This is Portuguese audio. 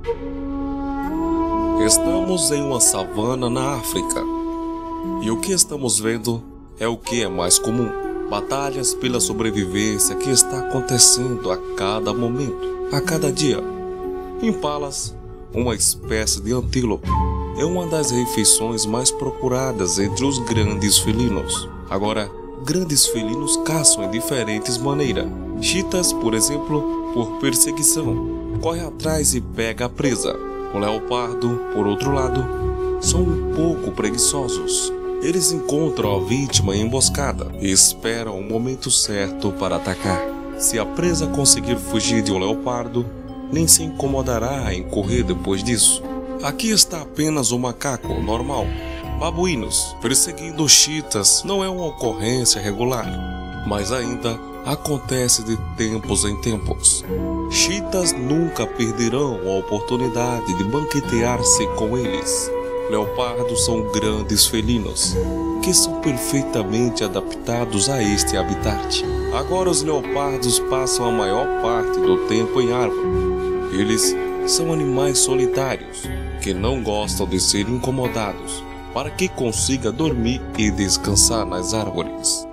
Estamos em uma savana na África. E o que estamos vendo é o que é mais comum: batalhas pela sobrevivência que está acontecendo a cada momento, a cada dia. Impalas, uma espécie de antílope, é uma das refeições mais procuradas entre os grandes felinos. Agora, grandes felinos caçam em diferentes maneiras. Chitas, por exemplo, por perseguição, corre atrás e pega a presa. O leopardo, por outro lado, são um pouco preguiçosos. Eles encontram a vítima em emboscada e esperam o momento certo para atacar. Se a presa conseguir fugir de um leopardo, nem se incomodará em correr depois disso. Aqui está apenas o macaco normal. Babuínos perseguindo chitas não é uma ocorrência regular, mas ainda acontece de tempos em tempos. Chitas nunca perderão a oportunidade de banquetear-se com eles. Leopardos são grandes felinos que são perfeitamente adaptados a este habitat. Agora os leopardos passam a maior parte do tempo em árvore. Eles são animais solitários que não gostam de ser incomodados, para que consiga dormir e descansar nas árvores.